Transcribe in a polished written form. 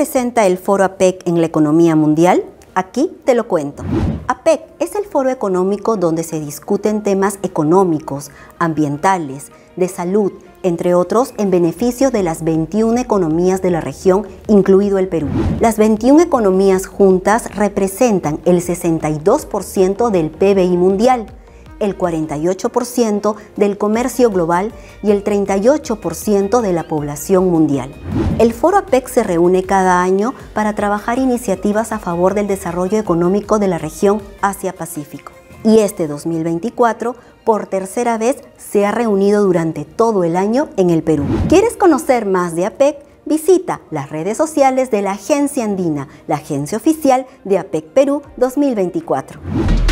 representa el Foro APEC en la economía mundial? Aquí te lo cuento. APEC es el foro económico donde se discuten temas económicos, ambientales, de salud, entre otros, en beneficio de las 21 economías de la región, incluido el Perú. Las 21 economías juntas representan el 62% del PBI mundial, el 48% del comercio global y el 38% de la población mundial. El Foro APEC se reúne cada año para trabajar iniciativas a favor del desarrollo económico de la región Asia-Pacífico. Y este 2024, por tercera vez, se ha reunido durante todo el año en el Perú. ¿Quieres conocer más de APEC? Visita las redes sociales de la Agencia Andina, la agencia oficial de APEC Perú 2024.